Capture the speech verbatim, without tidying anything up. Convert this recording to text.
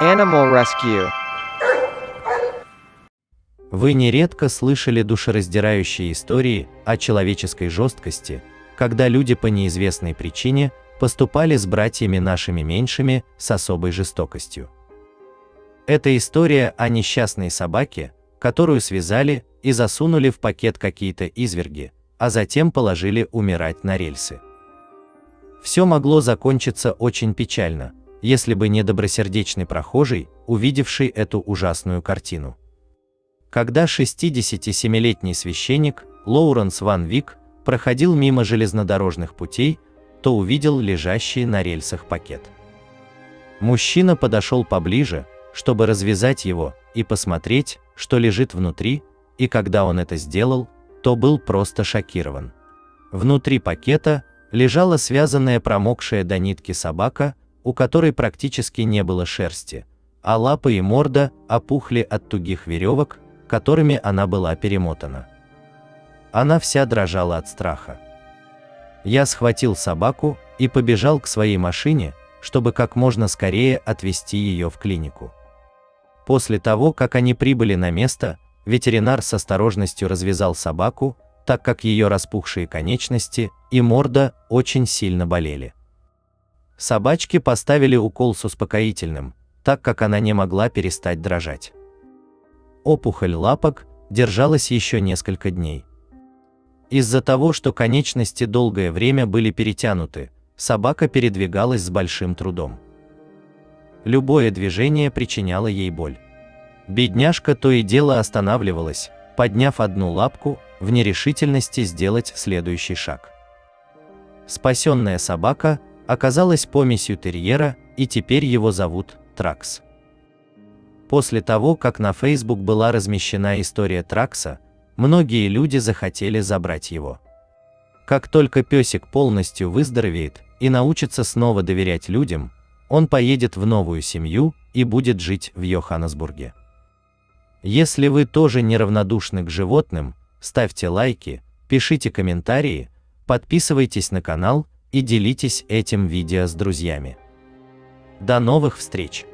Animal Rescue. Вы нередко слышали душераздирающие истории о человеческой жесткости, когда люди по неизвестной причине поступали с братьями нашими меньшими с особой жестокостью. Это история о несчастной собаке, которую связали и засунули в пакет какие-то изверги, а затем положили умирать на рельсы. Все могло закончиться очень печально, если бы не добросердечный прохожий, увидевший эту ужасную картину. Когда шестидесятисемилетний священник Лоуренс Ван Вик проходил мимо железнодорожных путей, то увидел лежащий на рельсах пакет. Мужчина подошел поближе, чтобы развязать его и посмотреть, что лежит внутри, и когда он это сделал, то был просто шокирован. Внутри пакета лежала связанная промокшая до нитки собака, у которой практически не было шерсти, а лапы и морда опухли от тугих веревок, которыми она была перемотана. Она вся дрожала от страха. Я схватил собаку и побежал к своей машине, чтобы как можно скорее отвезти ее в клинику. После того, как они прибыли на место, ветеринар с осторожностью развязал собаку, так как ее распухшие конечности и морда очень сильно болели. Собачке поставили укол с успокоительным, так как она не могла перестать дрожать. Опухоль лапок держалась еще несколько дней. Из-за того, что конечности долгое время были перетянуты, собака передвигалась с большим трудом. Любое движение причиняло ей боль. Бедняжка то и дело останавливалась, подняв одну лапку, в нерешительности сделать следующий шаг. Спасенная собака оказалась помесью терьера, и теперь его зовут Тракс. После того, как на Facebook была размещена история Тракса, многие люди захотели забрать его. Как только песик полностью выздоровеет и научится снова доверять людям, он поедет в новую семью и будет жить в Йоханнесбурге. Если вы тоже неравнодушны к животным, ставьте лайки, пишите комментарии, подписывайтесь на канал и делитесь этим видео с друзьями. До новых встреч!